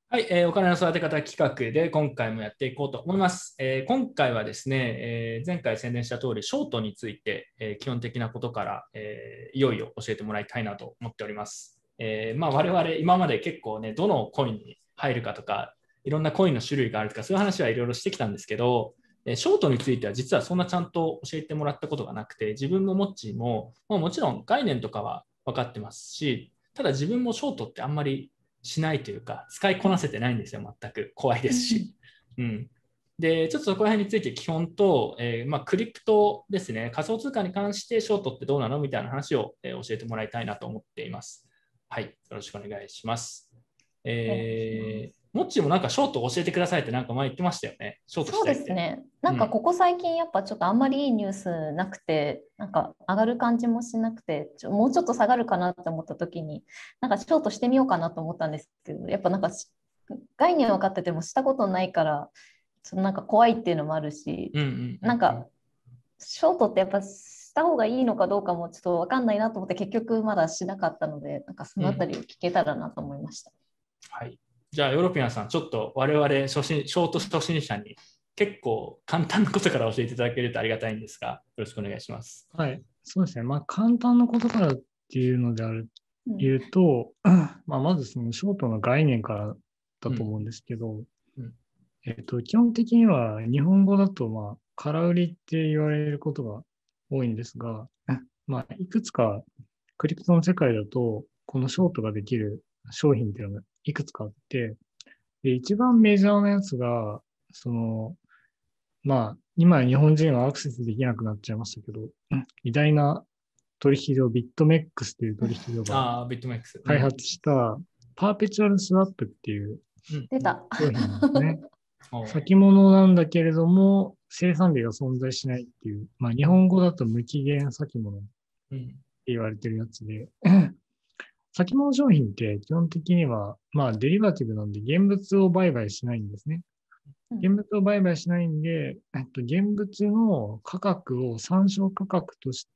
はい、お金の育て方企画で今回もやっていこうと思います。今回はですね、前回宣伝した通り、ショートについて、基本的なことから、いよいよ教えてもらいたいなと思っております。我々今まで結構ね、どのコインに入るかとか、いろんなコインの種類があるとか、そういう話はいろいろしてきたんですけど、ショートについては実はそんなちゃんと教えてもらったことがなくて、自分もモッチーも、もちろん概念とかは分かってますし、ただ自分もショートってあんまりしないというか、使いこなせてないんですよ、全く。怖いですし。うん。で、ちょっとそこら辺について基本と、クリプトですね、仮想通貨に関してショートってどうなのみたいな話を、教えてもらいたいなと思っています。はい、よろしくお願いします。 お願いします。 もっちもなんかショート教えてくださいってなんか前言ってましたよね。ショートしそうたいって。 ですね。なんかうん。 ここ最近やっぱちょっとあんまりいいニュースなくて、なんか上がる感じもしなくて、もうちょっと下がるかなって思った時に、なんかショートしてみようかなと思ったんですけど、やっぱなんか概念分かっててもしたことないから、ちょっとなんか怖いっていうのもあるし、 うんうんうんうん。 なんかショートってやっぱした方がいいのかどうかもちょっと分かんないなと思って結局まだしなかったので、なんかそうん。 のあたりを聞けたらなと思いました。 はい。じゃあ、ヨーロピアンさん、ちょっと我々ショート初心者に結構簡単なことから教えていただけるとありがたいんですが、よろしくお願いします。 はい。そうですね。簡単なことからっていうのでうん。 言うと、まずそのショートの概念からだと思うんですけど、 うん。 基本的には日本語だと、空売りって言われることが多いんですが、いくつかクリプトの世界だと、このショートができる商品っていうのがいくつかあって、で、一番メジャーなやつが、その、今日本人はアクセスできなくなっちゃいましたけど、偉大な取引所、ビットメックスという取引所がああ、ビットメックス。うん。 開発したパーペチュアルスワップっていううん。うん。 出た。 商品なんですね。 おー。 先物なんだけれども、生産日が存在しないっていう、日本語だと無期限先物ってうん。 言われてるやつで、先物商品って基本的には、デリバティブなんで現物を売買しないんですね。現物を売買しないんで、現物の価格を参照価格として、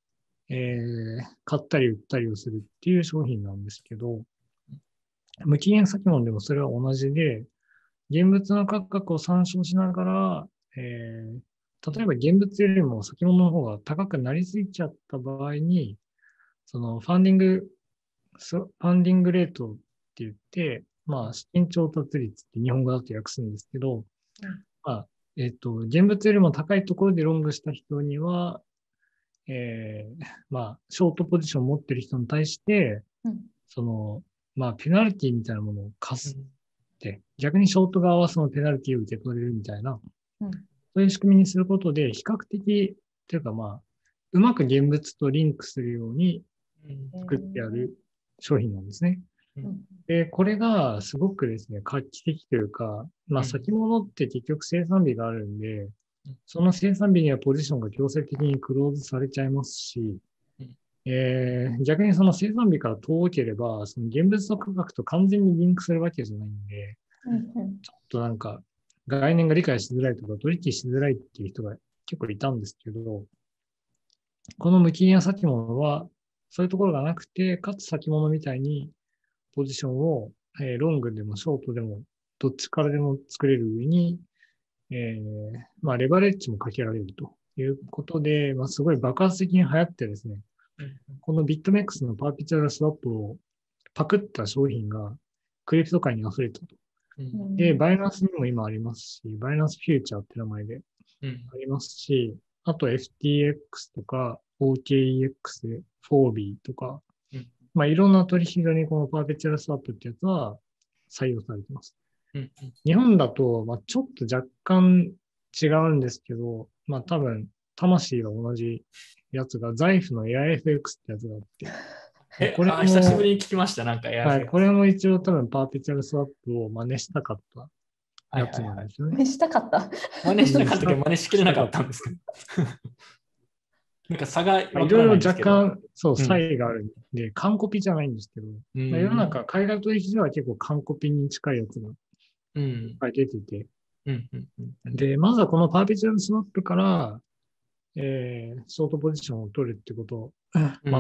買ったり売ったりをするっていう商品なんですけど、無期限先物でもそれは同じで、現物の価格を参照しながら、例えば現物よりも先物の方が高くなりすぎちゃった場合に、そのファンディングレートって言って、資金調達率って日本語だと訳すんですけど、 うん。 まあ、現物よりも高いところでロングした人には、ショートポジションを持ってる人に対して、 うん。 その、ペナルティみたいなものを課すうん。 って、逆にショート側はそのペナルティを受け取れるみたいな、 うん。 そういう仕組みにすることで、比較的、というかうまく現物とリンクするようにうん。 作ってある商品なんですね。 うん。 うん。 で、これがすごくですね、画期的というか、 うん。 先物って結局生産日があるんで、その生産日にはポジションが強制的にクローズされちゃいますし、逆にその生産日から遠ければ、その現物の価格と完全にリンクするわけじゃないんで、 うん。 ちょっとなんか概念が理解しづらいとか取引しづらいっていう人が結構いたんですけど、この無期限先物はそういうところがなくて、かつ先物みたいにポジションを、ロングでもショートでもどっちからでも作れる上に、レバレッジもかけられるということで、すごい爆発的に流行ってですね、 うん。 このビットメックスのパーピチュアルスワップをパクった商品がクリプト界に溢れたと。 ううん。 で、 ん。 バイナンスにも今ありますし、バイナンスフューチャーって名前でうん。 ありますし、あと FTX とか OKEX、4B とか、 うん。 いろんな取引所にこのパーペチュアルスワップってやつは採用されてます。 うん。 日本だと、ちょっと若干違うんですけど、多分、魂が同じやつが、財布の AIFX ってやつがあって、これ久しぶりも、 に聞きました。なんかはい、こ AirFX。 れも一応多分パーペチュアルスワップを真似したかったはいやつはいはい。 なんですよね。 見したかった。 真似したかったけど、 した、 真似しきれなかしたかった。 ったんですけど。なんか差がわからいろいろないんですけど。 若干、そう、差うん。 異があるんで、完コピじゃないんですけど、 う世のん。 中、海外取引所は結構完コピに近いやつがいっうん。 ぱい出てて、 うん。うん。うん。 で、まずはこのパーペチュアルスワップから、ショートポジションを取るってことをうん。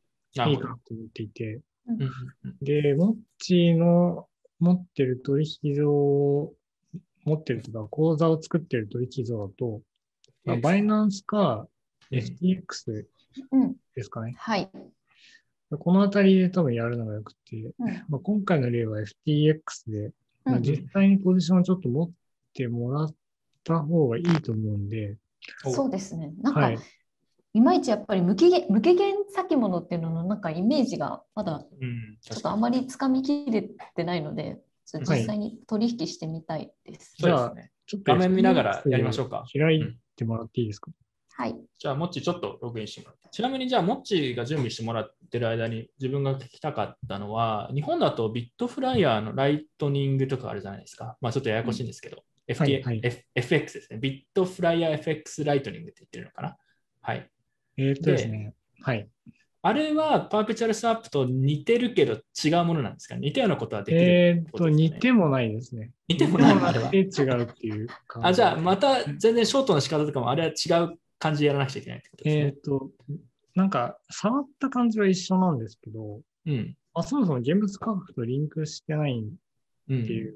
学ぶのがなるほど。 いいかなと思っていて、 うん。うん。 で、モッチーの持ってる取引所を持ってるとか、口座を作ってる取引所だと、バイナンスか FTX うん。 ですかね。 はい。 このあたりで多分やるのがよくて、 うん今回の例は FTX で、 うん実際にポジションをちょっと持ってもらった方がいいと思うんで、 そうですね。なんか、 はい。 いまいちやっぱり無期限先物っていうののなんかイメージがまだちょっとあまりつかみきれてないので、ちょっと実際に取引してみたいです。 じゃあ、ちょっと画面見ながらやりましょうか。 開いてもらっていいですか？ はい。 じゃあ、もっちちょっとログインしてもらって。ちなみに、じゃあ、もっちが準備してもらってる間に自分が聞きたかったのは、日本だとビットフライヤーのライトニングとかあるじゃないですか。まあ、ちょっとややこしいんですけど、FX ですね。ビットフライヤー FX ライトニングって言ってるのかな。はい。 ですね。はい。 あれはパーペチュアルスワップと似てるけど違うものなんですか？似たようなことはできることですかね？ 似てもないですね。 似てもない。 あれは。違うっていう感じ。 じゃあ、また全然ショートの仕方とかもあれは違う感じでやらなくちゃいけないってことですね。 なんか、触った感じは一緒なんですけど、そもそも現物価格とリンクしてないっていう、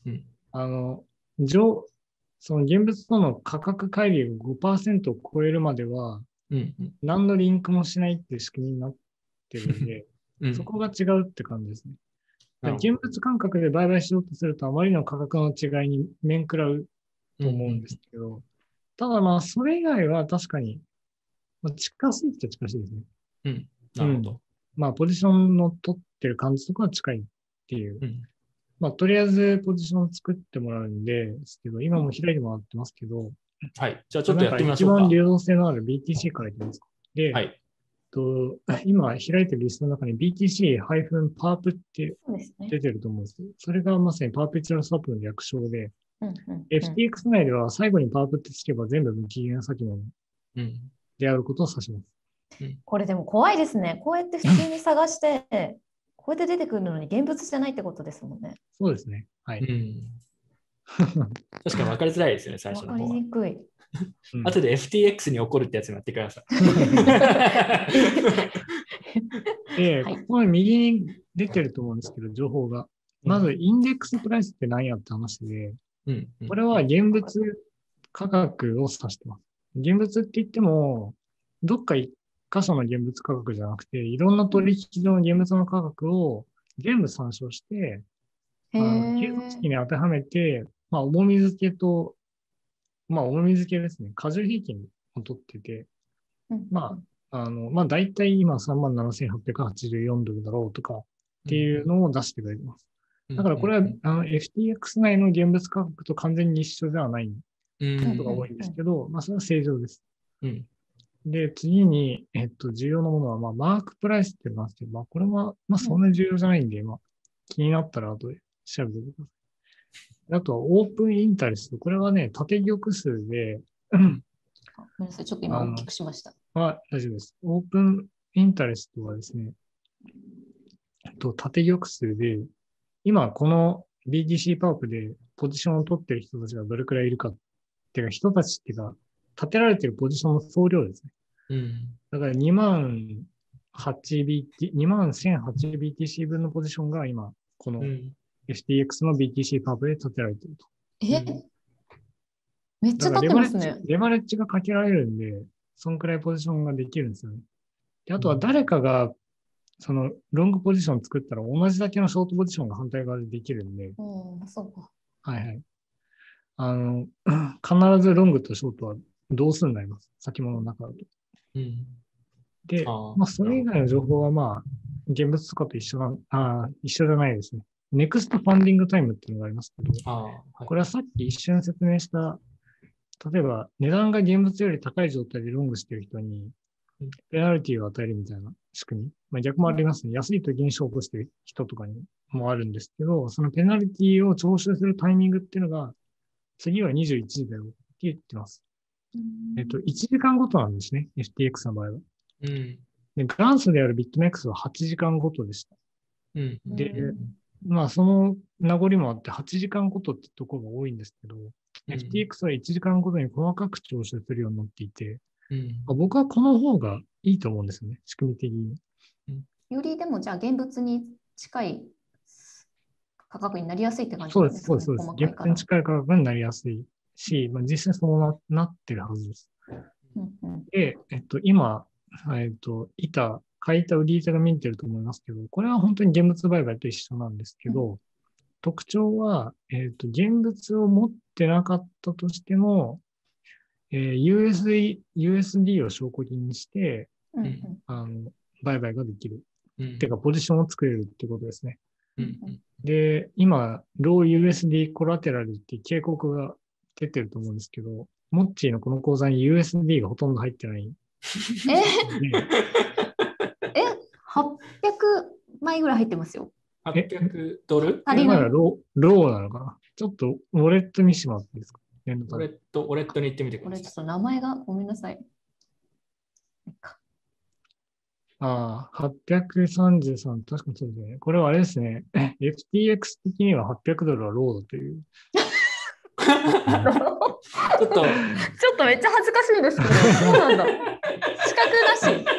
その現物との価格乖離が 5% を超えるまでは、何のリンクもしないっていう仕組みになってるんで、そこが違うって感じですね。現物感覚で売買しようとすると、あまりの価格の違いに面食らうと思うんですけど、ただまあ、それ以外は確かに、近しいっちゃ近しいですね。 なるほど。 まあ、ポジションの取ってる感じとかは近いっていう。まあ、とりあえずポジションを作ってもらうんですけど、今も開いてもらってますけど、 はい。じゃあちょっとやってみましょうか。 一番流動性のある BTC からいきますか。で、今開いてるリストの中に BTC-PARP って出てると思うんですけど、それがまさにパーペチュアルスワップの略称で、FTX 内では最後にパープってつけば全部無期限先物であることを指します。 これでも怖いですね。こうやって普通に探して、こうやって出てくるのに現物じゃないってことですもんね。 そうですね。はい。 確かに分かりづらいですよね、最初の方は。 分かりにくい。 後で FTX に起こるってやつもやってください。 で、ここの右に出てると思うんですけど、情報が。まず、インデックスプライスって何やって話で、これは現物価格を指してます。現物って言っても、どっか一箇所の現物価格じゃなくて、いろんな取引所の現物の価格を全部参照して、計算式に当てはめて、重み付けと、重み付けですね。荷重平均を取ってて、大体今37,884ドルだろうとかっていうのを出してくれてます。だからこれはFTX 内の現物価格と完全に一緒ではないことが多いんですけど、それは正常です。で、次に、重要なものは、マークプライスっていうのがあるんですけど、これは、そんなに重要じゃないんで、気になったら後で調べてください。あとは、オープンインタレスト。これはね、縦玉数で、 ごめんなさい、ちょっと今大きくしました。 大丈夫です。オープンインタレストはですね、縦玉数で、今この BTC パープでポジションを取ってる人たちがどれくらいいるかっていうか、人たちっていうか、立てられているポジションの総量ですね。だから21,008BTC 分のポジションが今、この FTX の BTC パープで立てられていると。 めっちゃ立ってますね。 レバレッジがかけられるんで、そんくらいポジションができるんですよね。で、あとは誰かが、そのロングポジション作ったら同じだけのショートポジションが反対側でできるんで。 そうか。 はいはい。必ずロングとショートは同数になります。先物の中だと。で、それ以外の情報は現物とかと一緒じゃないですね。ネクストファンディングタイムっていうのがありますけど、これはさっき一瞬説明した、例えば値段が現物より高い状態でロングしている人に、ペナルティを与えるみたいな仕組み。逆もありますね。安い時にショートしている人とかにもあるんですけど、そのペナルティを徴収するタイミングっていうのが、次は21時だよって言ってます。1時間ごとなんですね。FTX の場合は。で、元祖であるビットメックスは8時間ごとでした。で、その名残もあって8時間ごとってところが多いんですけど、FTX は1時間ごとに細かく徴収するようになっていて、僕はこの方がいいと思うんですよね、仕組み的に。 よりでもじゃあ現物に近い価格になりやすいって感じそうです、 なんですかね。 そうです、そうです。現細かいから。 物に近い価格になりやすいし、まあ、実際そうなってるはずです。 うんうん。 で、今、買い板、売り板が見えてると思いますけど、これは本当に現物売買と一緒なんですけど、特徴は、現物を持ってなかったとしても、USD を証拠金にして、 うんうん売買ができる。 うんてか、ポジションを作れるってことですね。 うんで、今、LowUSD コラテラルっていう警告が出てると思うんですけど、モッチーのこの口座に USD がほとんど入ってないえ、 で、 800枚ぐらい入ってますよ。 800ドル足りない。 まだローなのかな。ちょっとウォレット見してもらっていいですか？念のためウォレットに行ってみてください。 これちょっと名前がごめんなさい。 833、確かにそうですね。これはあれですね。FTX 的には800ドルはロードという。 ちょっと、 ちょっとめっちゃ恥ずかしいですけど、そうなんだ。資格なし。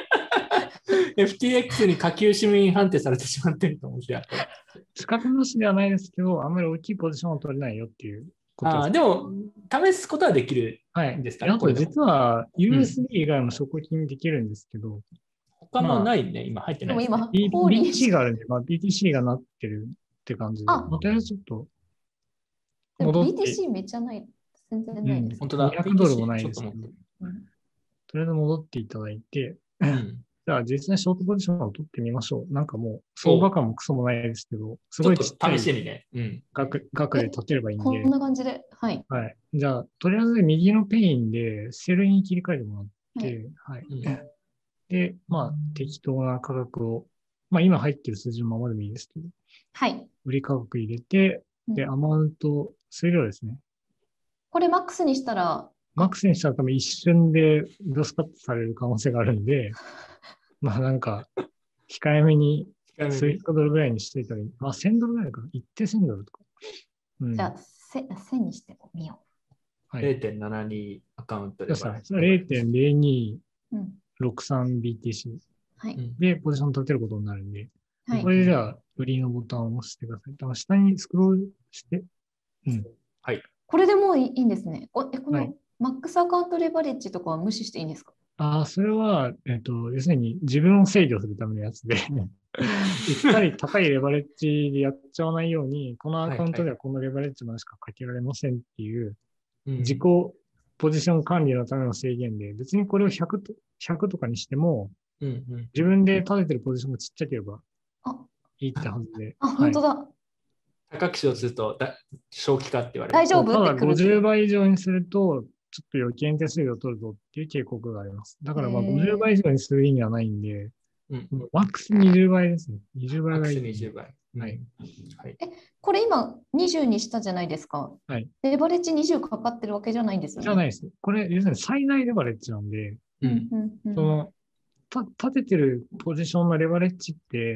FTX に下級市民判定されてしまってるかもしれない。 資格なしではないですけど、あんまり大きいポジションを取れないよっていうことです。 でも、試すことはできるはい。 んですかね、 あとこれでも実は USD 以外も証拠金できるんですけど、 他もないね、今入ってないですね。 でも今、ホーリー BTC があるんで、BTC がなってるって感じで、 あとりあえずちょっとでも戻って BTC めっちゃない。全然ないです。 本当だ、 200ドルも BTC ないですけど、 ちょっと持ってる。 とりあえず戻っていただいて、 うんじゃあ実際ショートポジションを取ってみましょう。なんかもう相場感もクソもないですけど、すちょっごいちっちゃいと試しにね。 額で立てればいいんこでん、な感じで。はい。 はい。じゃあ、とりあえず右のペインでセルに切り替えてもらっはいて、はい。 うんで、まあ、適当な価格を、まあ今入ってる数字のままでもいいですけど、 はい。 売り価格入れて、で、 うんアマウント、数量ですね。 これマックスにしたら、 マックスにしたら多分一瞬でドスカットされる可能性があるんで、まあなんか、控えめに、数百ドルぐらいにしといたらいい。まあ1000ドルぐらいかな。一定1000ドルとか。うん。 じゃあ、1000にしてみよはい。 0.72 アカウントで。 そしたら、0.0263BTC う。うん。はい。 でポジション立てることになるんで、 はいこ。れでじゃあ、売りのボタンを押してください。だから下にスクロールして、 これでもういいんですね。このはいマックスアカウントレバレッジとかは無視していいんですか？ それは、要するに自分を制御するためのやつで、一回高いレバレッジでやっちゃわないように、このアカウントではこのレバレッジまでしかかけられませんっていう、自己ポジション管理のための制限で、別にこれを100とかにしても、自分で立ててるポジションがちっちゃければいいってはずで。 本当だ。 高くしようとすると正気かって言われる。 大丈夫ただってくる。 50倍以上にすると、ちょっと余計に手数料を取るぞっていう警告があります。だからまあ50倍以上にする意味はないんで、マックス20倍ですね。20倍がいい。 マックス20倍。 はい。 これ今20にしたじゃないですか。 はい。 レバレッジ20かかってるわけじゃないんですよね。 じゃないです。これ、要するに最大レバレッジなんで、その、立ててるポジションのレバレッジって、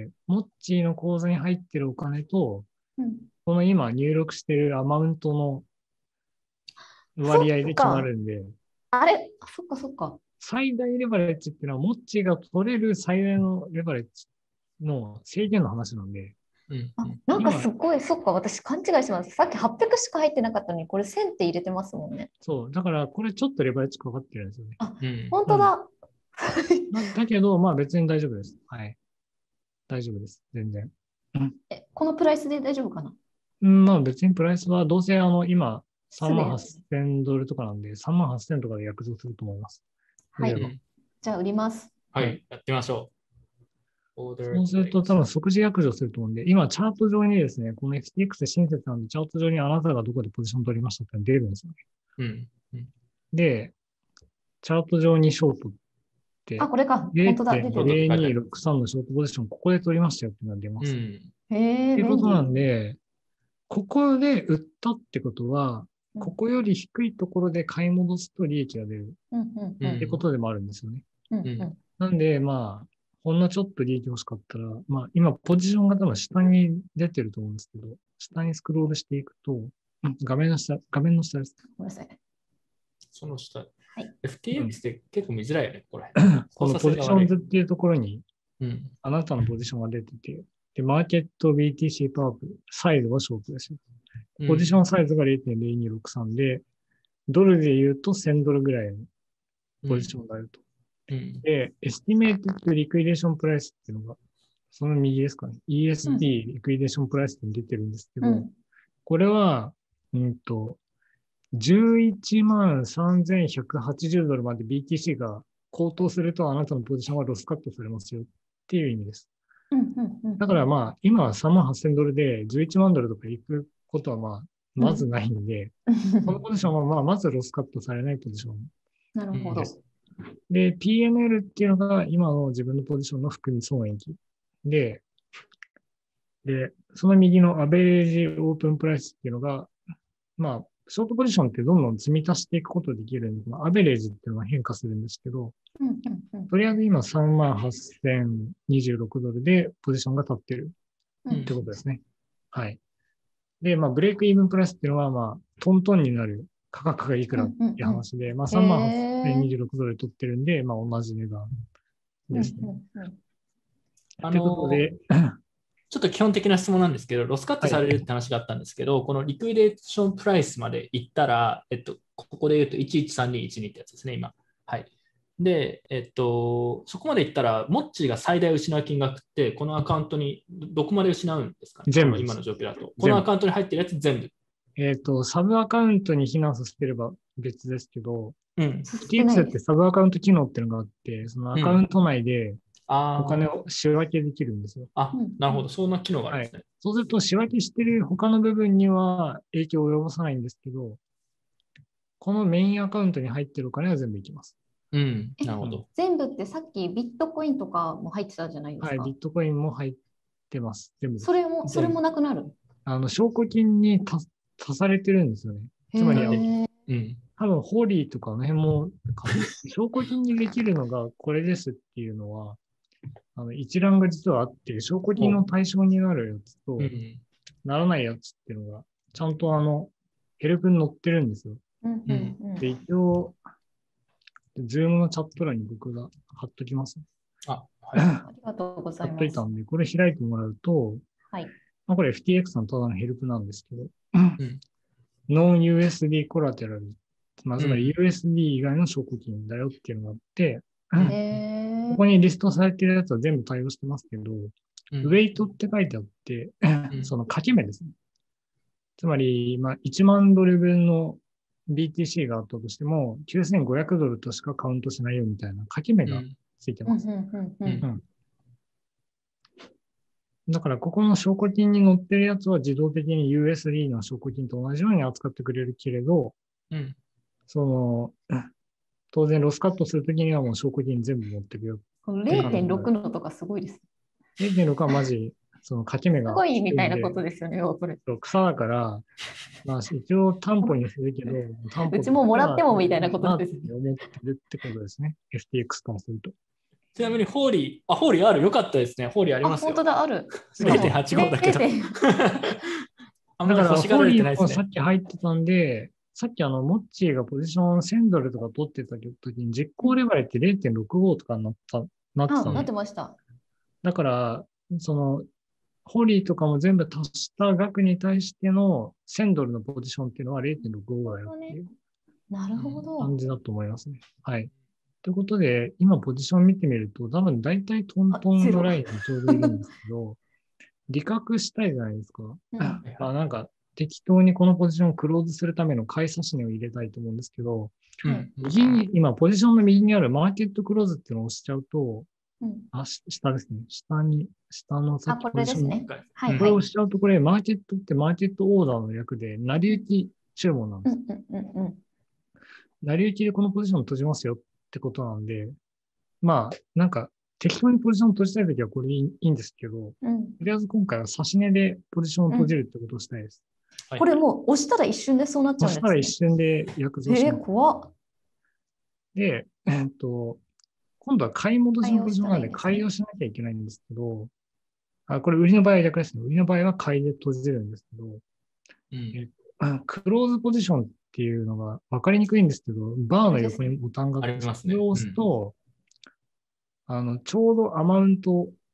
モッチーの口座に入ってるお金と、この今入力してるアマウントの割合で決まるんで。 あれそっかそっか。 最大レバレッジっていうのは、モッチーが取れる最大のレバレッジの制限の話なんで。 なんかすごい、そっか、私勘違いします。さっき800しか入ってなかったのに、これ1000って入れてますもんね。 そう、だからこれちょっとレバレッジかかってるんですよね。 本当だ。 だけど、まあ別に大丈夫です。はい。大丈夫です。全然。 このプライスで大丈夫かな？ まあ別にプライスはどうせ今38,000ドルとかなんで38,000とかで約束すると思います。 はい。じゃあ売ります。 はい。やってみましょう。 そうすると多分即時約定すると思うんで、今チャート上にですね、この FTX で親切なんで、チャート上にあなたがどこでポジション取りましたって出るんですよね。で、チャート上にショートって、 これか。本当だ。 0.0263のショートポジション、ここで取りましたよっていうのが出ます。っていうことなんで、ここで売ったってことは、ここより低いところで買い戻すと利益が出るってことでもあるんですよね。なんで、まあ、ほんのちょっと利益欲しかったら、まあ、今、ポジションが多分下に出てると思うんですけど、下にスクロールしていくと、画面の下です。 ごめんなさい。 その下。FTX って結構見づらいよね、これ。 このポジションズっていうところに、あなたのポジションが出てて、 で、マーケット BTC パワープ、サイズはショートですよ。ポジションサイズが0.0263で、ドルで言うと1000ドルぐらいのポジションになると。で、エスティメイトとリクイデーションプライスっていうのが、その右ですかね。ESD リクイデーションプライスって出てるんですけど、これは、11万3180ドルまで BTC が高騰するとあなたのポジションはロスカットされますよっていう意味です。だからまあ、今は3万8000ドルで11万ドルとか行くことはまあ、まずないんで、このポジションはまあ、まずロスカットされないポジション。 なるほど。 で、PNL っていうのが今の自分のポジションの含み損益。で、その右のアベレージオープンプライスっていうのが、まあ、ショートポジションってどんどん積み足していくことができるんで、アベレージっていうのは変化するんですけど、とりあえず今38,026ドルでポジションが立ってるってことですね。はい。で、まあ、ブレイクイーブンプライスっていうのは、まあ、トントンになる価格がいくらっていう話で、まあ、38,026ドルで取ってるんで、まあ、同じ値段ですね。ということで、 ちょっと基本的な質問なんですけど、ロスカットされるって話があったんですけど、このリクイデーションプライスまで行ったら、ここで言うと113212ってやつですね、今。はい。で、そこまで行ったら、モッチーが最大失う金額って、このアカウントにどこまで失うんですかね、 全部。 今の状況だと。このアカウントに入ってるやつ全部。 サブアカウントに避難させてれば別ですけど、FTX ってサブアカウント機能っていうのがあって、そのアカウント内でお金を仕分けできるんですよ。 なるほど。そんな機能があるんですね。 そうすると仕分けしてる他の部分には影響を及ぼさないんですけど、このメインアカウントに入ってるお金は全部いきます。 なるほど。 全部ってさっきビットコインとかも入ってたじゃないですか。 はい、ビットコインも入ってます。全部。 それもなくなる？ 証拠金に足されてるんですよね。つまり、多分、ホーリーとかあの辺も、証拠金にできるのがこれですっていうのは、一覧が実はあって、証拠金の対象になるやつと、ならないやつっていうのが、ちゃんとヘルプに載ってるんですよ。で、一応、ズームのチャット欄に僕が貼っときます。 ありがとうございます。 貼っといたんで、これ開いてもらうと、まあ、これ FTX のただのヘルプなんですけど、ノン USD コラテラル、つまり USD 以外の証拠金だよっていうのがあって、ここにリストされてるやつは全部対応してますけど、ウェイトって書いてあって、その掛け目ですね。つまり、1万ドル分の BTC があったとしても、9500ドルとしかカウントしないよみたいな掛け目がついてます。だから、ここの証拠金に載ってるやつは自動的に USD の証拠金と同じように扱ってくれるけれど、当然ロスカットするときにはもう証拠金全部持ってくよ。 0.6 のとかすごいです。 0.6 はマジ、その掛け目が。 すごいみたいなことですよね、これ。 草だから、まあ一応担保にするけど、 うちももらってもみたいなことです。 思ってるってことですね。FTX からすると。 ちなみにホーリーある。よかったですね。ホーリーありますよ。 本当だ、ある。 0.85 だけど。 あんまり欲しがられてないですね。さっき入ってたんで、さっきモッチーがポジション1000ドルとか取ってた時に実行レバレって 0.65 とかになってたなってました。 だから、ホーリーとかも全部足した額に対しての1000ドルのポジションっていうのは 0.65 だよっていう感じだと思いますね。はい。ということで、今ポジション見てみると、多分大体トントンのラインにちょうどいるんですけど、利確したいじゃないですか。なんか適当にこのポジションをクローズするための買い差し値を入れたいと思うんですけど、今ポジションの右にあるマーケットクローズっていうのを押しちゃうと、下ですね。下のさっきポジション、これを押しちゃうと、これマーケットってマーケットオーダーの略で、成り行き注文なんです。成り行きでこのポジションを閉じますよってことなんで、まあ、なんか適当にポジションを閉じたいときはこれいいんですけど、とりあえず今回は差し値でポジションを閉じるってことをしたいです。 これもう押したら一瞬でそうなっちゃうんですか？ 押したら一瞬で約定します。 怖っ。 で、今度は買い戻しのポジションなんで買いをしなきゃいけないんですけど、これ売りの場合は逆ですね。売りの場合は買いで閉じるんですけど、クローズポジションっていうのが分かりにくいんですけど、バーの横にボタンがあって、それを押すと、ちょうどアマウント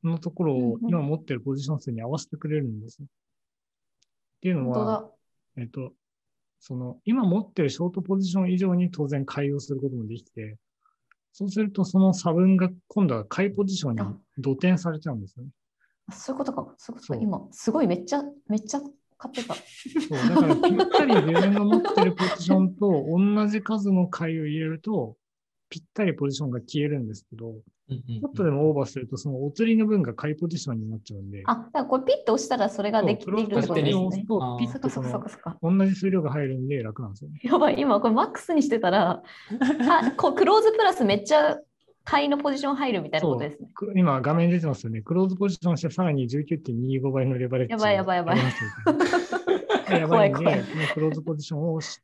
のところをうんうん今持ってるポジション数に合わせてくれるんですよ。っていうの本当は、 だ。 今持ってるショートポジション以上に当然改良することもできて、そうするとその差分が今度は買いポジションに土転されちゃうんですよね。 そういうことか。そういうことか。 そう今、すごいめっちゃ買ってた。 そう、だからぴったり自分が持ってるポジションと同じ数の買いを入れると、ぴったりポジションが消えるんですけど、 うんうんちょっとでもオーバーすると、そのお釣りの分が買いポジションになっちゃうんで、 あ、だからこれピッと押したらそれがそうできるってことクローズポジションを押すですね。 と、ピそっかそっかそっッとかそっか。 同じ数量が入るんで楽なんですよね。 やばい、今これマックスにしてたら、クローズプラスめっちゃ買いのポジション入るみたいなことですね。 今画面出てますよね。クローズポジションしてさらに 19.25 倍のレバレッジ。 やばいやばいやばいありますよねやばいんで、 怖い怖いこのクローズポジションを押して、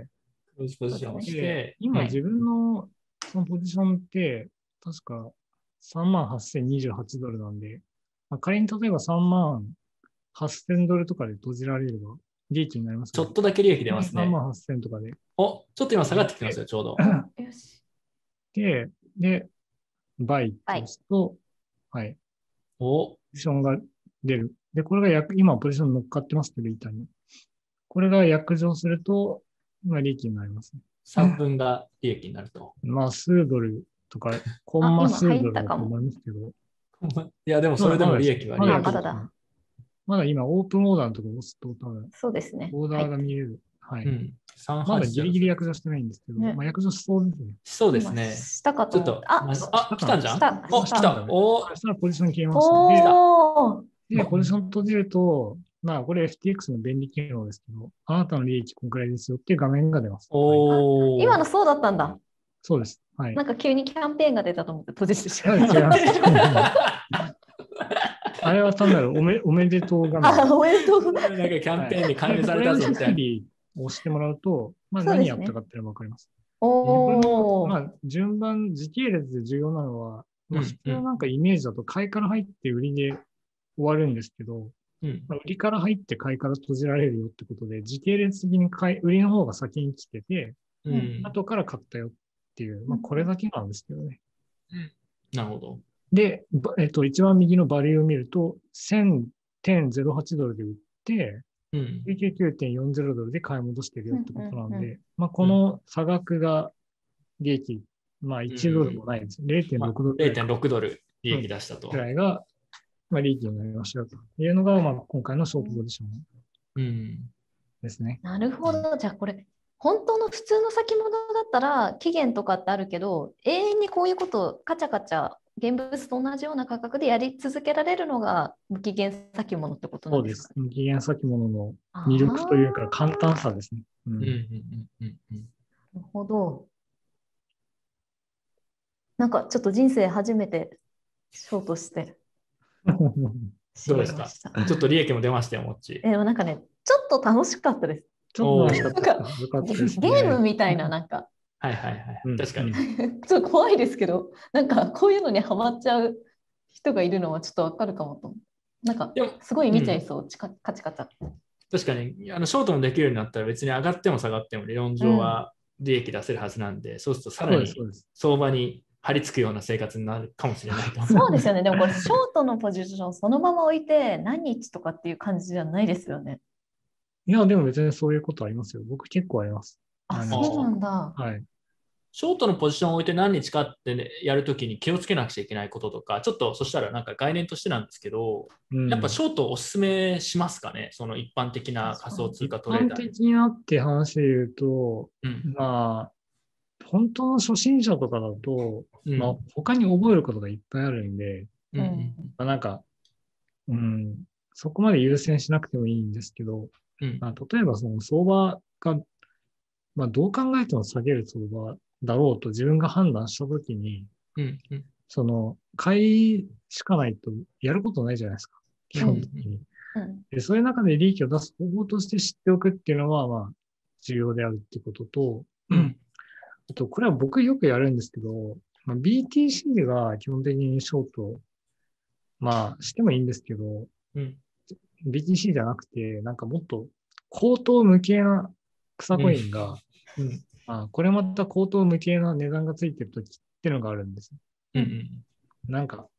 クローズポジションをしでて、はい今自分のそのポジションって、確か38,028ドルなんで、仮に例えば38,000ドルとかで閉じられれば利益になりますちょっとだけ利益出ますね。 38,000とかで。 お、ちょっと今下がってきてますよ、ちょうど。 よし。 で、バイって押すと、はい、 お、 ポジションが出る。で、これが今ポジション乗っかってますけど、板に。これが約定すると、利益になりますね。 3分が利益になると。 数ドルとか、コンマ数ドルだと思いますけど。 いや、でもそれでも利益は利益。 まだだ。 まだ今、オープンオーダーのところを押すと、多分、 そうですね。 オーダーが見える。はい。 うん。 まだギリギリ約定してないんですけど、 ね約定しそうですね。 そうですね。 したかちょっと、来たんじゃんお、来た。おそしたらポジション消えますおで、ポジション閉じると、これ FTX の便利機能ですけど、あなたの利益こんくらいですよっていう画面が出ます。 お今のそうだったんだ。 そうです。はい。 なんか急にキャンペーンが出たと思って閉じてしま違いった。 ます。あれは単なるおめでとう画面。 おめでとうございなんかキャンペーンに関連されたぞみたいな。 押してもらうと、 そうですね何やったかっていうのがわかります。 お順番、時系列で重要なのは、普通なんかイメージだと買いから入って売りで終わるんですけど、売りから入って買いから閉じられるよってことで、時系列的に売りの方が先に来てて、後から買ったよっていう、これだけなんですけどね。 なるほど。 で、一番右のバリューを見ると、1000.08 ドルで売って、99.40 ドルで買い戻してるよってことなんで、この差額が利益、1ドルもないです。0.6 ドル。 0.6 ドル利益出したと。 くらいが、利益になりましたよというのが、今回のショートポジションですね。 なるほど。じゃあこれ、本当の普通の先物だったら期限とかってあるけど、永遠にこういうことをカチャカチャ現物と同じような価格でやり続けられるのが無期限先物ってことなんですか？ そうです。無期限先物の魅力というか簡単さですね。 なるほど。なんかちょっと人生初めてショートして。 どうですか？ちょっと利益も出ましたよ、もっち。 なんかね、ちょっと楽しかったです。 ちょっと楽しかった。 ゲームみたいな、なんか。 はいはいはい。確かに。 ちょっと怖いですけど、なんかこういうのにハマっちゃう人がいるのはちょっとわかるかもと。なんか、すごい見ちゃいそう、カチカチャ。 確かに、ショートもできるようになったら別に上がっても下がっても理論上は利益出せるはずなんで、そうするとさらに相場に張り付くような生活になるかもしれないと。 そうですよね。でもこれ、ショートのポジションそのまま置いて何日とかっていう感じじゃないですよね。 いや、でも別にそういうことありますよ。僕結構あります。 そうなんだ。 はい。 ショートのポジションを置いて何日かって、やるときに気をつけなくちゃいけないこととか、ちょっとそしたらなんか概念としてなんですけど、やっぱショートおすすめしますかね、その一般的な仮想通貨トレーダー。 一般的なって話で言うと、本当の初心者とかだと、他に覚えることがいっぱいあるんで、なんか、そこまで優先しなくてもいいんですけど、例えばその相場が、どう考えても下げる相場だろうと自分が判断したときに、その、買いしかないとやることないじゃないですか。基本的に。でそういう中で利益を出す方法として知っておくっていうのは、重要であるってことと、あと、これは僕よくやるんですけど、BTC が基本的にショート、してもいいんですけど、BTC じゃなくて、なんかもっと高等無形な草コインが、これまた高等無形な値段がついてるときっていうのがあるんです。なんか、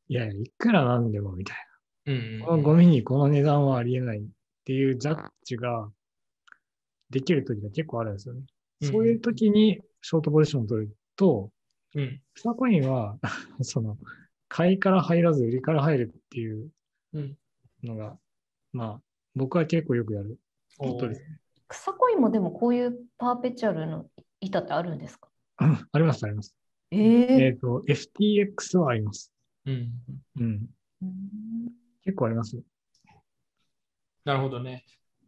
いや、いくらなんでもみたいうんな。このゴミにこの値段はありえないっていうジャッジができる時が結構あるんですよね。 うんそういう時にショートポジションを取ると、 うん草コインは買いから入らず売りから入るっていううんのが、まあ、僕は結構よくやることです。 草コインもでもこういうパーペチュアルの板ってあるんですか？ あります、あります。FTX はあります。 うんうん。 うん結構あります。 なるほどね。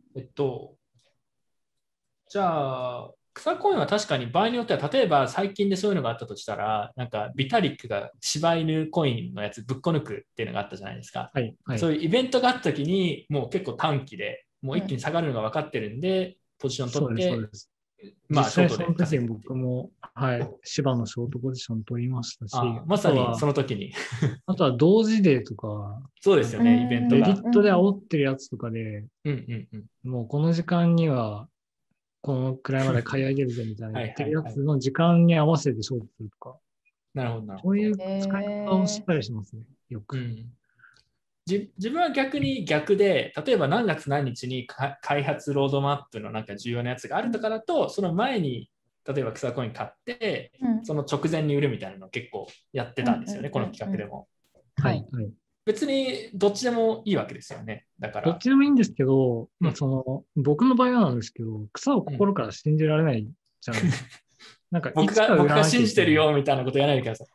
じゃあ、草コインは確かに場合によっては、例えば最近でそういうのがあったとしたら、なんかビタリックが柴犬コインのやつぶっこ抜くっていうのがあったじゃないですか。 はい、はい。 そういうイベントがあった時に、もう結構短期で、もう一気に下がるのが分かってるんで、ポジション取っそうです、そうて、 です。 まあ、 実ショート際その時にで稼ぐ。 僕も、はい、芝のショートポジション取りましたし、 まさにその時に。 あとは同時デーとか、 そうですよね、イベントが。 レディットで煽ってるやつとかで、 うんうんうん。 もうこの時間には、このくらいまで買い上げるぜみたいなはい言ってるはいはい。 やつの時間に合わせてショートするとか、 なるほどなるほど。 そういう使い方をしたりしますね、よく。 自分は逆に逆で、例えば何月何日に開発ロードマップのなんか重要なやつがあるとかだと、その前に例えば草コイン買って、その直前に売るみたいなのを結構やってたんですよね、この企画でも。 はい、はい。 別にどっちでもいいわけですよね。だから。 どっちでもいいんですけど、まあ僕の場合はなんですけど、草を心から信じられないじゃないですか。なんか僕が信じてるよみたいなことやらないでくださ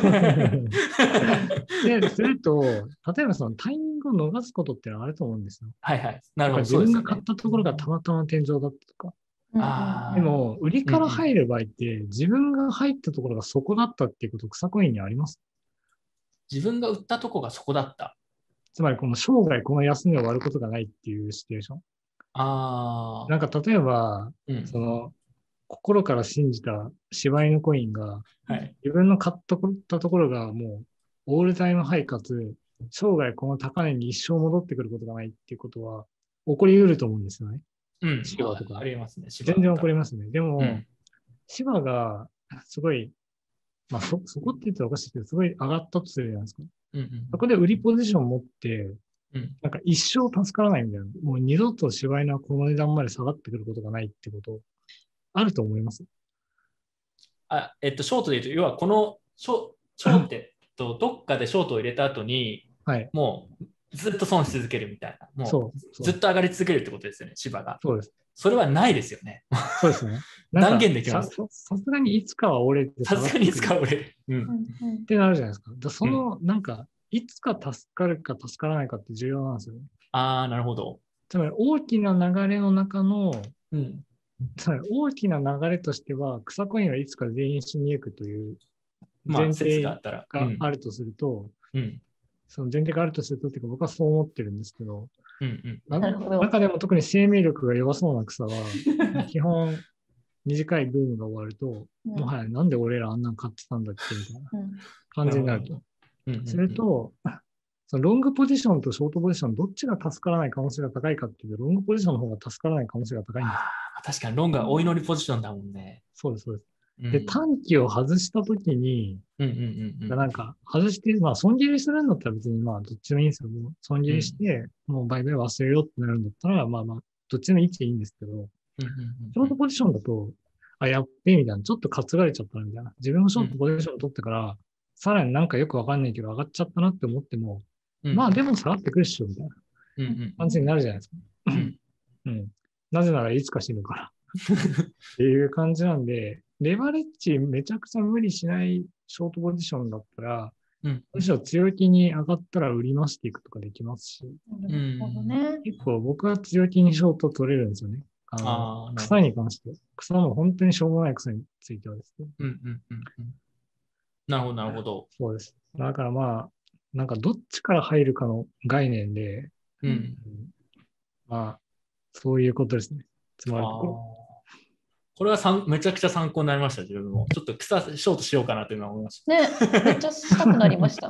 い。で、すると、例えばそのタイミングを逃すことってのはあると思うんですよ。 はいはい。なるほど。 自分が買ったところがたまたま天井だったとか。でも、売りから入る場合って、自分が入ったところがそこだったっていうこと、草コインにあります？ 自分が売ったとこがそこだった。 つまり、この生涯この安値を割ることがないっていうシチュエーション。なんか例えば、心から信じた柴犬コインが、自分の買ったところがもうオールタイムハイかつ、生涯この高値に一生戻ってくることがないっていうことは起こり得ると思うんですよね。芝とか。 ありますね。 全然起こりますね。でも、芝がすごい、まあそこって言ったらおかしいけど、すごい上がったとするじゃないですか。そこで売りポジションを持って、なんか一生助からないみたいな。もう二度と柴犬はこの値段まで下がってくることがないってことあると思います。 ショートで言うと、要はこのショーってどっかでショートを入れた後に、もうずっと損し続けるみたいな。もうずっと上がり続けるってことですよね、芝が。 そうです。 それはないですよね。 そうですね。 断言できます。 さすがにいつかは折れて。 さすがにいつかは折れる。 ってなるじゃないですか。その、なんか、いつか助かるか助からないかって重要なんですよね。 なるほど。 つまり大きな流れの中の、つまり大きな流れとしては、草コインはいつか全員死に行くという前提があるとすると、その前提があるとするとっていうか、僕はそう思ってるんですけど、中でも特に生命力が弱そうな草は、基本短いブームが終わると、もはやなんで俺らあんなん買ってたんだっけみたいな感じになると。すると、そのロングポジションとショートポジション、どっちが助からない可能性が高いかっていうと、ロングポジションの方が助からない可能性が高いんです。 確かにロングはお祈りポジションだもんね。 そうです、そうです。で、短期を外したときに、なんか外して、まあ損切りするんだったら別にまあどっちでもいいんですよ。損切りして、もう売買忘れようってなるんだったら、まあまあ、どっちでもいいっちゃいいんですけど、ショートポジションだと、やっべえみたいな、ちょっと担がれちゃったみたいな。自分もショートポジションを取ってから、さらになんかよくわかんないけど上がっちゃったなって思っても、まあでも下がってくるっしょ、みたいな感じになるじゃないですか。なぜならいつか死ぬから。っていう感じなんで、レバレッジめちゃくちゃ無理しないショートポジションだったら、むしろ強気に上がったら売り増していくとかできますし、結構僕は強気にショート取れるんですよね。草に関して。草も本当にしょうもない草についてはですね。 なるほど、なるほど。 そうです。だからまあ、なんかどっちから入るかの概念で、まあ、そういうことですね。つまりこれはめちゃくちゃ参考になりました、自分も。ちょっと草ショートしようかなというのは思いました。 ね、めっちゃしたくなりました。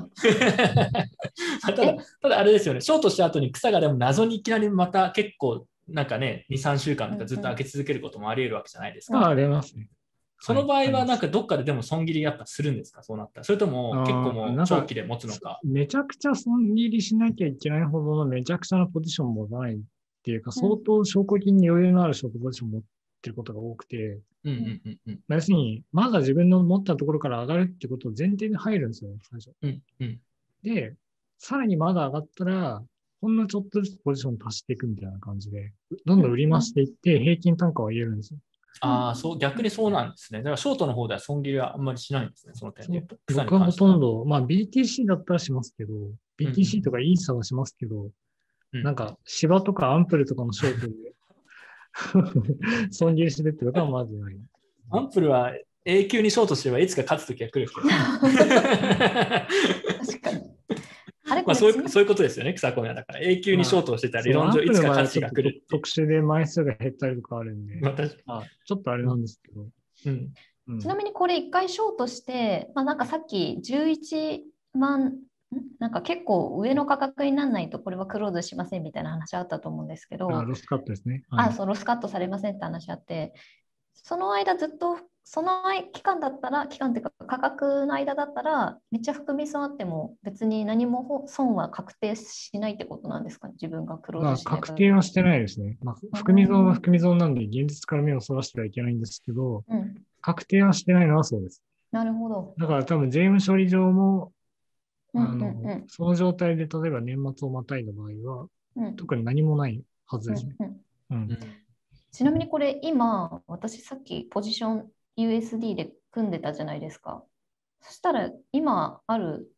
ただあれですよね、ショートした後に草がでも謎にいきなりまた結構なんかね、2、3週間とかずっと開け続けることもあり得るわけじゃないですか。 ありますね。 その場合は、 ありますなんかどっかででも損切りやっぱするんですか、そうなったら。それとも結構もう長期で持つのか。 めちゃくちゃ損切りしなきゃいけないほどのめちゃくちゃなポジションもないっていうか、相当証拠金に余裕のあるショートポジションを持ってることが多くて、 うんうんうんうん。 要するに、まだ自分の持ったところから上がるってことを前提に入るんですよね、最初。 うんうん。 で、さらにまだ上がったら、ほんのちょっとずつポジション足していくみたいな感じで、どんどん売り増していって、平均単価は言えるんですよ。 ああ、そう、逆にそうなんですね。だからショートの方では損切りはあんまりしないんですね、その点で言うと。草に僕はほ関しては。 とんど、まあ BTC だったらしますけど、BTC とかイーサはしますけど、 うんなんか芝とかアンプルとかのショートで損切りしてってことはまずない。 アンプルは永久にショートすればいつか勝つときが来るけど。 確かに。あれこまあれそういうことですよね、草コミは。だから永久にショートをしてたら理論上いつか勝つ日が来るっていう。 特殊で枚数が減ったりとかあるんで、 まあ確かちょっとあれなんですけど。 うんうんちなみにこれ1回ショートして、まあ、なんかさっき11万、なんか結構上の価格にならないとこれはクローズしませんみたいな話あったと思うんですけど、 ロスカットですね。はいそう、ロスカットされませんって話あって、その間ずっと、その期間だったら、期間っていうか価格の間だったら、めっちゃ含み損あっても別に何も損は確定しないってことなんですかね、自分がクローズしない確定はしてないですね。含み損は含み損なんで、現実から目をそらしてはいけないんですけど、確定はしてないのはそうです。 なるほど。 だから多分税務処理上も、その状態で例えば年末をまたいだ場合は、特に何もないはずですね。 ちなみにこれ今、私さっきポジション USD で組んでたじゃないですか。そしたら今ある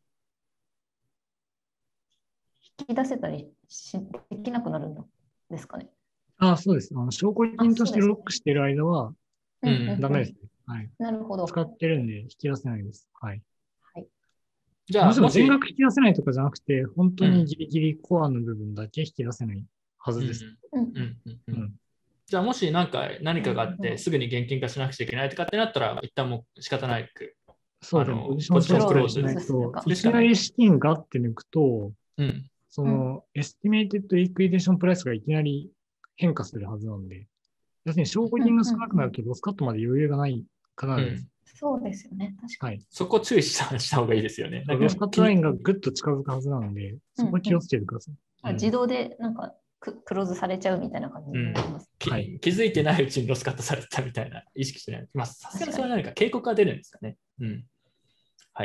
引き出せたりできなくなるんですかね。 そうです。証拠金としてロックしている間はダメですね。はい。 なるほど。 使ってるんで引き出せないです。はい。 じゃあ、 もちろん全額引き出せないとかじゃなくて、本当にギリギリコアの部分だけ引き出せないはずです。 じゃあ、もし何かがあって、すぐに現金化しなくちゃいけないとかってなったら、一旦もう仕方ないく。 そうですね。ポジションクローズしないと、いきなり資金がって抜くと、その、エスティメイテッドリクイデーションプライスがいきなり変化するはずなんで、要するに証拠金が少なくなるとロスカットまで余裕がないかなる。 そうですよね。確かに。 そこ注意した方がいいですよね。 ロスカットラインがぐっと近づくはずなので、そこ気をつけてください。 自動でなんかクローズされちゃうみたいな感じになります。 気づいてないうちにロスカットされたみたいな意識してない。まあ、さすがにそれは何か警告が出るんですかね。はい。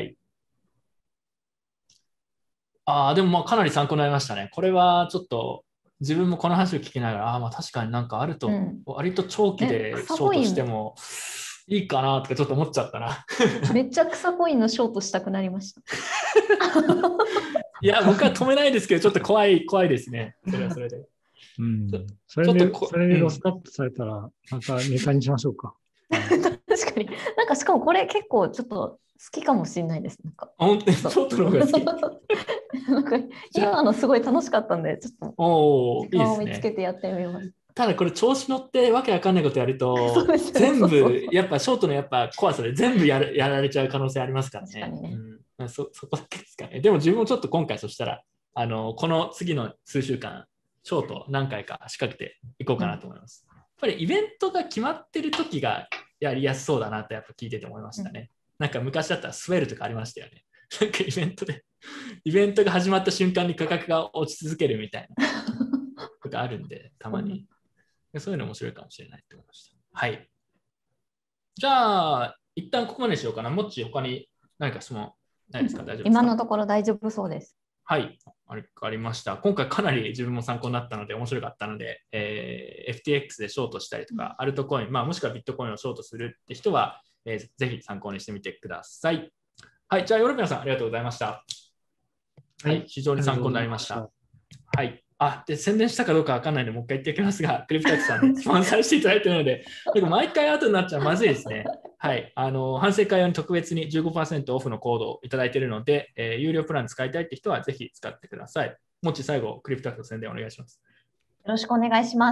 でもまあかなり参考になりましたね。これはちょっと自分もこの話を聞きながら、まあ確かになんかあると、割と長期でショートしてもいいかなとかちょっと思っちゃったな。 めっちゃ草コインのショートしたくなりました。 いや、僕は止めないですけど、ちょっと怖いですね。それはそれで。 それでロスカットされたら、またネタにしましょうか。 確かに。なんかしかもこれ結構ちょっと好きかもしれないです。なんか本当にショートの方が好き。 なんか今のすごい楽しかったんで、ちょっと時間を見つけてやってみます。 ただこれ調子乗ってわけわかんないことやると、全部やっぱショートのやっぱ怖さで全部やられちゃう可能性ありますからね。そこだけですかね。でも自分もちょっと今回そしたら、この次の数週間、ショート何回か仕掛けていこうかなと思います。やっぱりイベントが決まってる時がやりやすそうだなとやっぱ聞いてて思いましたね。なんか昔だったらスウェルとかありましたよね。なんかイベントが始まった瞬間に価格が落ち続けるみたいなことがあるんで、たまに。そういうの面白いかもしれないと思いました。はい。じゃあ、一旦ここまでにしようかな。もっち他に何か質問ないですか？大丈夫ですか？ 今のところ大丈夫そうです。 はい。わかりました。今回かなり自分も参考になったので面白かったので、FTX でショートしたりとか、アルトコイン、もしくはビットコインをショートするって人は、ぜひ参考にしてみてください。はい。じゃあ、ヨルピアさん、ありがとうございました。はい。非常に参考になりました。はい。で、宣伝したかどうかわかんないので、もう一回言っておきますが、クリプタクさんにスポンサーしていただいているので、毎回後になっちゃまずいですね。はい。反省会用に特別に 15% オフのコードをいただいているので、有料プラン使いたいって人はぜひ使ってください。もち最後、クリプタクの宣伝お願いします。 よろしくお願いします。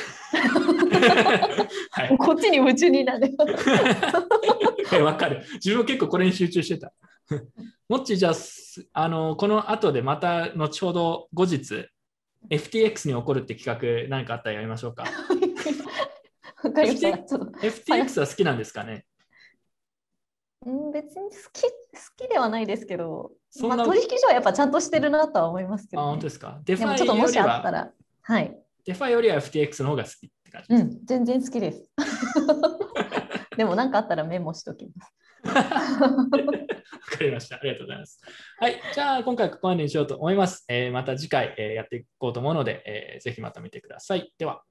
はい、 こっちに夢中になる。 わかる。自分も結構これに集中してた。もっち、じゃあ、この後でまた後ほど後日、FTX に起こるって企画何かあったらやりましょうか。 わかりました。 FTX は好きなんですかね？ 別に好きではないですけど、 そんな取引所はやっぱちゃんとしてるなとは思いますけど、ね。 本当ですか。デフでもァちょっともしイよりは、 あったら、はい。 デファイよりは FTX の方が好きって感じです。 全然好きです。でも何かあったらメモしときます。 わかりました。ありがとうございます。はい。じゃあ、今回ここまでにしようと思います。また次回、やっていこうと思うので、ぜひまた見てください。では。